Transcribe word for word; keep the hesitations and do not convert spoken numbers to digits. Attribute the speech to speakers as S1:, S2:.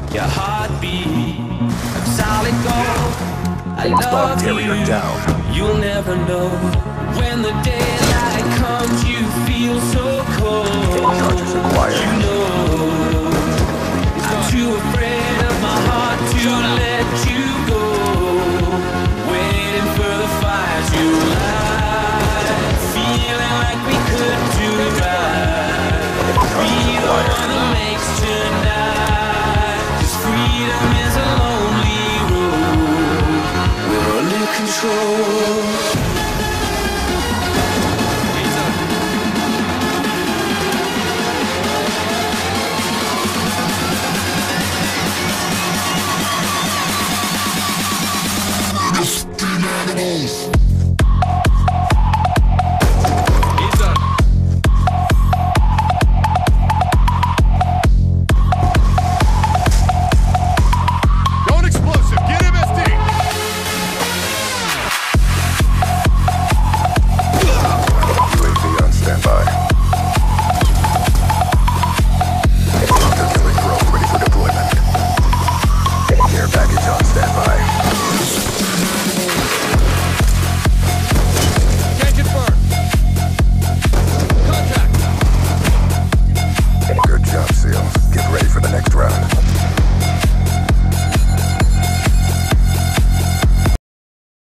S1: Your heartbeat of solid gold. I love you,
S2: down.
S1: You'll never know. When the daylight comes, you feel so cold.
S2: Charges acquired.
S1: You know, I'm too afraid of my heart to let you go. Waiting for the fire to light. Feeling like we could do right. Be the one that makes tonight. 'Cause freedom is a lonely road. We're under control.
S3: Animals.